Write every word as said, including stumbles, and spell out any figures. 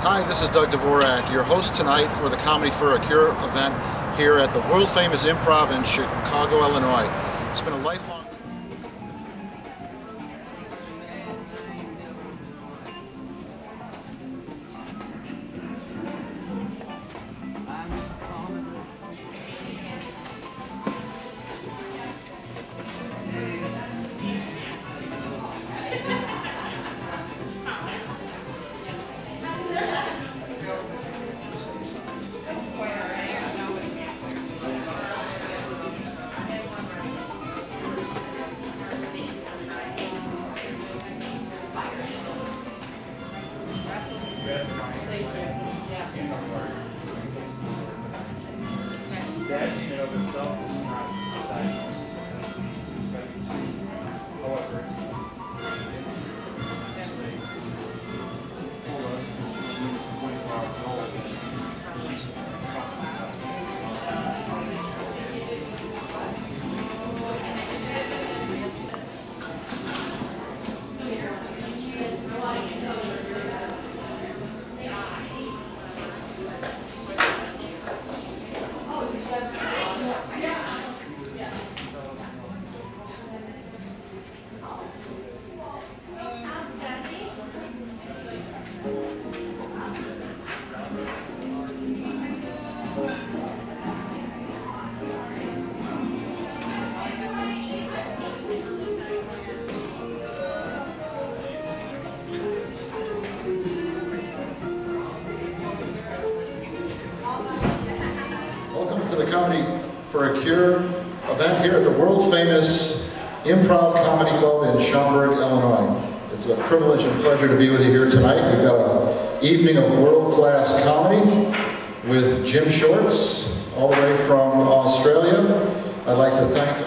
Hi, this is Doug Dvorak, your host tonight for the Comedy for a Cure event here at the world-famous Improv in Chicago, Illinois. It's been a lifelong... That in and of itself is not diagnosis. However, it's actually told us twenty-four hours old. Welcome to the Comedy for a Cure event here at the world-famous Improv Comedy Club in Schaumburg, Illinois. It's a privilege and pleasure to be with you here tonight. We've got an evening of world-class comedy with Jim Shorts, all the way from Australia. I'd like to thank